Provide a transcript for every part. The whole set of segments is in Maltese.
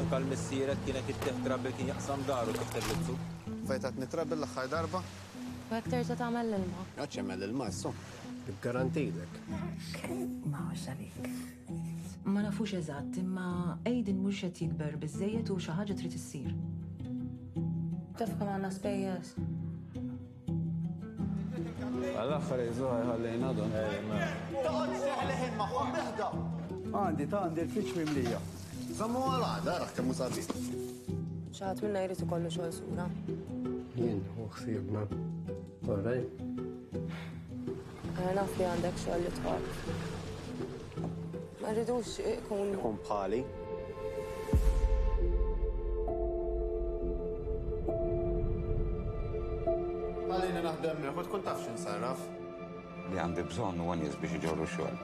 Anka l-missieret kienet ittieħ trabbi kien jaqsam daru taħt il-lubsu. Fejtat nitrabbi l-aħħar darba? B'hekk terġa' tagħmel l-ilma. Għax jagħmel il-ma issu. Garantidlek. Ma għaxalik. Ma nafux eżatt, imma Aiden mhux qed jikber biżejjed u xi ħaġa trid issir. Taf kemm għandna spejjeż. Għall-aħħar jżuħaj ħallejna don. Toqgħod seħleħin magħhom biħda. Għandi l-fiċ mimlija. Zammu għal-għada, raħ kemmu sabi. Xi ħadd minna jrid ikollu xogħol sura. Jien u ħsiebna. Orrej. Naf li għandek xogħol li tħobb. Ma rridux ikun. Kun bħali. Għalina naħdem meħu tkun taf x'insarraf. Li għandi bżonn u għanies biex iġorru xogħol.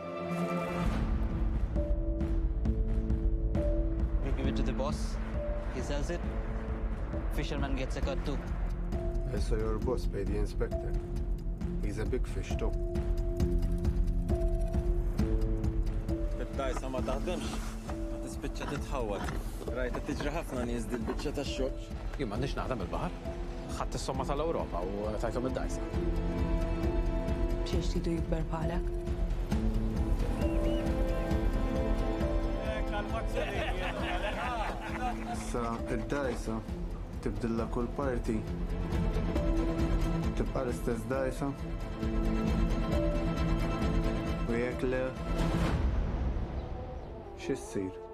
You give it to the boss, he sells it, fisherman gets a cut too. So your boss paid the inspector. He's a big fish too. Bid-dajsa ma taħdemx, ma tispiċċa titħawad. Rajta tiġri ħafna nies dil-biċċa tax-xogħol. Jien m'għandix naħdem il-baħar. Ħadd is-somma tal-Ewropa u tajthom id-dajsa. Biex tridu jikber bħalek. Sa id-dajsa tibdilla kull parti. Tibqa l-istess dajsa. U jekk le x'issir?